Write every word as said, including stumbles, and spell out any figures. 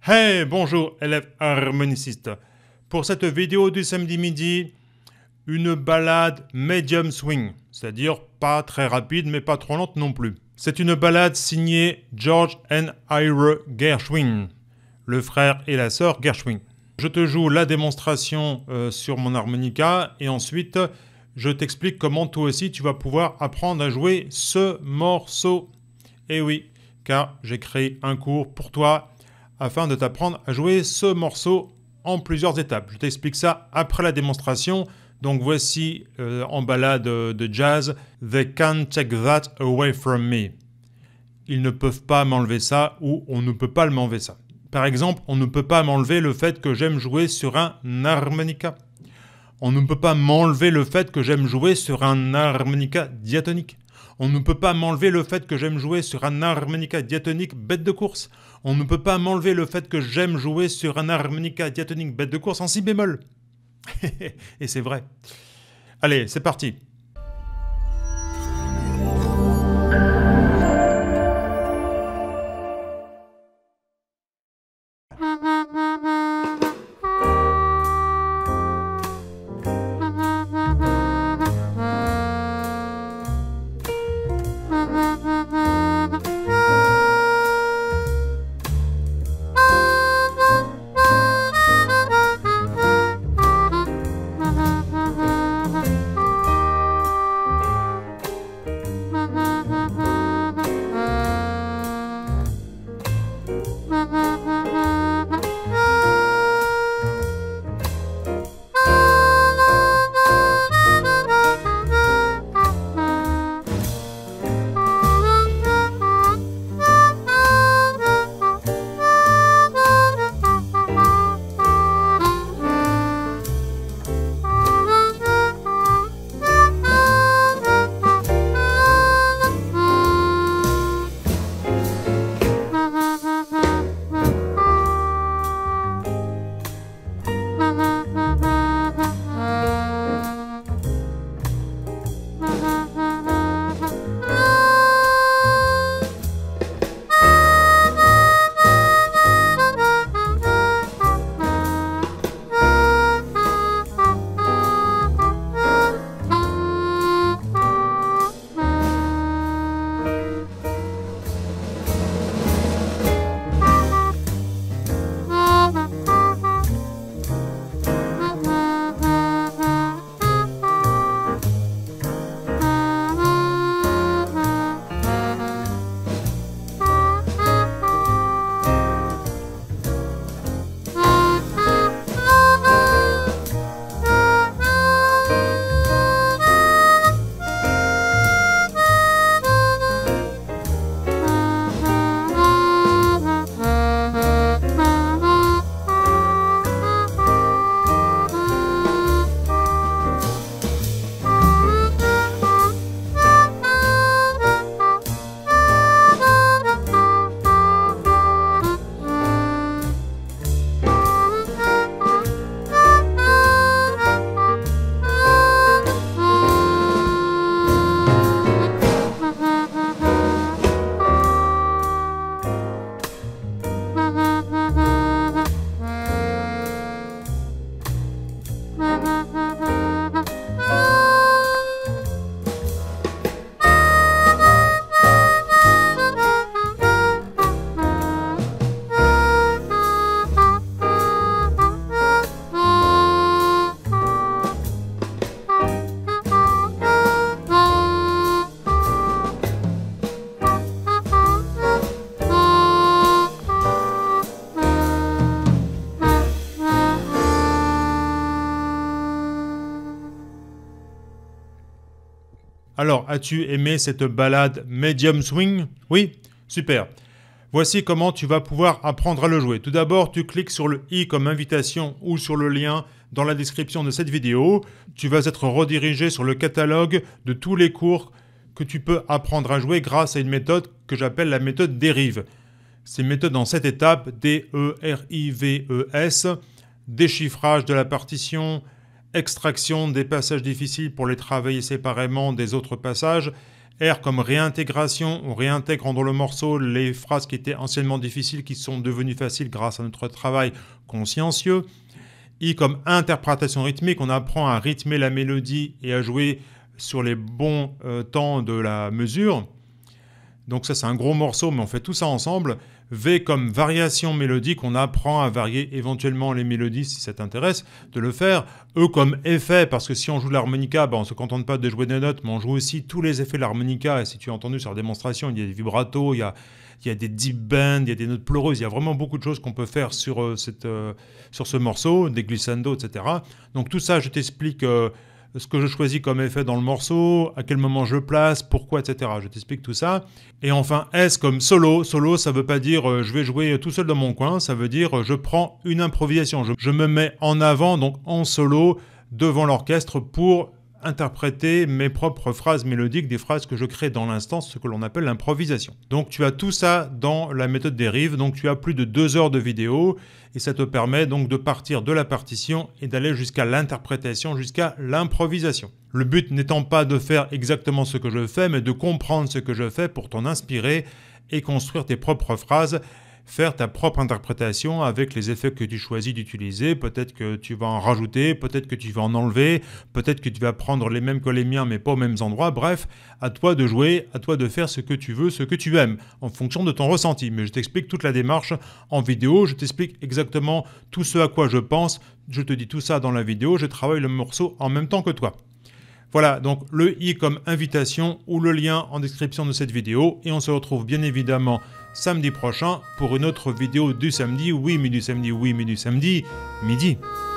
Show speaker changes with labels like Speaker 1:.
Speaker 1: Hey, bonjour élèves harmonicistes. Pour cette vidéo du samedi midi, une balade medium swing, c'est-à-dire pas très rapide mais pas trop lente non plus. C'est une balade signée George and Ira Gershwin, le frère et la sœur Gershwin. Je te joue la démonstration euh, sur mon harmonica et ensuite je t'explique comment toi aussi tu vas pouvoir apprendre à jouer ce morceau. Et oui, car j'ai créé un cours pour toi afin de t'apprendre à jouer ce morceau en plusieurs étapes. Je t'explique ça après la démonstration. Donc voici euh, en balade de jazz « They can't take that away from me ». Ils ne peuvent pas m'enlever ça ou on ne peut pas m'enlever ça. Par exemple, on ne peut pas m'enlever le fait que j'aime jouer sur un harmonica. On ne peut pas m'enlever le fait que j'aime jouer sur un harmonica diatonique. On ne peut pas m'enlever le fait que j'aime jouer sur un harmonica diatonique bête de course. On ne peut pas m'enlever le fait que j'aime jouer sur un harmonica diatonique bête de course en si bémol. Et c'est vrai. Allez, c'est parti. Alors, as-tu aimé cette balade medium swing? Oui? Super. Voici comment tu vas pouvoir apprendre à le jouer. Tout d'abord, tu cliques sur le i comme invitation ou sur le lien dans la description de cette vidéo. Tu vas être redirigé sur le catalogue de tous les cours que tu peux apprendre à jouer grâce à une méthode que j'appelle la méthode dérive. C'est une méthode en sept étapes, D E R I V E S, déchiffrage de la partition, extraction des passages difficiles pour les travailler séparément des autres passages, R comme réintégration, on réintègre dans le morceau les phrases qui étaient anciennement difficiles, qui sont devenues faciles grâce à notre travail consciencieux. I comme interprétation rythmique, on apprend à rythmer la mélodie et à jouer sur les bons euh, temps de la mesure. Donc ça c'est un gros morceau, mais on fait tout ça ensemble. V comme variation mélodique, on apprend à varier éventuellement les mélodies si ça t'intéresse de le faire. E comme effet, parce que si on joue de l'harmonica, ben on ne se contente pas de jouer des notes, mais on joue aussi tous les effets de l'harmonica. Et si tu as entendu sur la démonstration, il y a des vibratos, il y a, il y a des deep bends, il y a des notes pleureuses, il y a vraiment beaucoup de choses qu'on peut faire sur, euh, cette, euh, sur ce morceau, des glissando, et cetera. Donc tout ça, je t'explique... Euh, ce que je choisis comme effet dans le morceau, à quel moment je place, pourquoi, et cetera. Je t'explique tout ça. Et enfin, S comme solo. Solo, ça ne veut pas dire euh, je vais jouer tout seul dans mon coin, ça veut dire euh, je prends une improvisation. Je, je me mets en avant, donc en solo, devant l'orchestre pour interpréter mes propres phrases mélodiques, des phrases que je crée dans l'instant, ce que l'on appelle l'improvisation. Donc tu as tout ça dans la méthode Dérive, donc tu as plus de deux heures de vidéo, et ça te permet donc de partir de la partition et d'aller jusqu'à l'interprétation, jusqu'à l'improvisation. Le but n'étant pas de faire exactement ce que je fais, mais de comprendre ce que je fais pour t'en inspirer et construire tes propres phrases, faire ta propre interprétation avec les effets que tu choisis d'utiliser. Peut-être que tu vas en rajouter, peut-être que tu vas en enlever, peut-être que tu vas prendre les mêmes que les miens mais pas aux mêmes endroits. Bref, à toi de jouer, à toi de faire ce que tu veux, ce que tu aimes, en fonction de ton ressenti. Mais je t'explique toute la démarche en vidéo, je t'explique exactement tout ce à quoi je pense, je te dis tout ça dans la vidéo, je travaille le morceau en même temps que toi. Voilà, donc le i comme invitation ou le lien en description de cette vidéo. Et on se retrouve bien évidemment samedi prochain pour une autre vidéo du samedi. Oui, mais du samedi, oui, mais du samedi, midi.